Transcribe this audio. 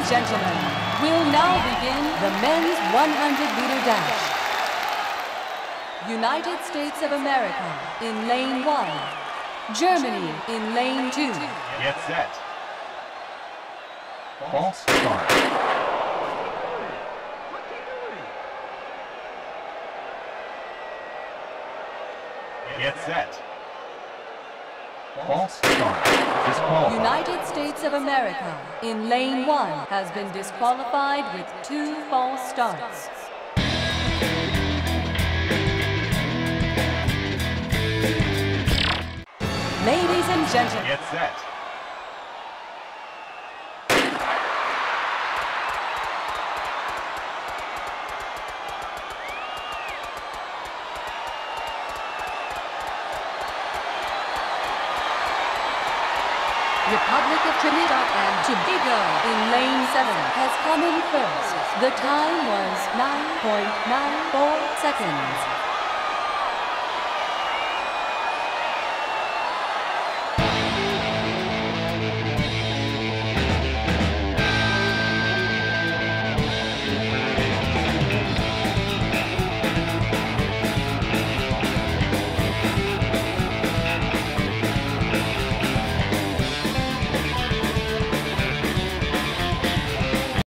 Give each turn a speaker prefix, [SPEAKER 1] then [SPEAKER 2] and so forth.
[SPEAKER 1] and gentlemen, we'll now begin the men's 100-meter dash. United States of America in lane 1. Germany in lane 2.
[SPEAKER 2] Get set. False start. Get set. False start. Disqualified.
[SPEAKER 1] United States of America in lane 1 has been disqualified with 2 false starts. Ladies and gentlemen.
[SPEAKER 2] Get set.
[SPEAKER 1] Republic of Trinidad and Tobago in lane 7 has come in first. The time was 9.94 seconds.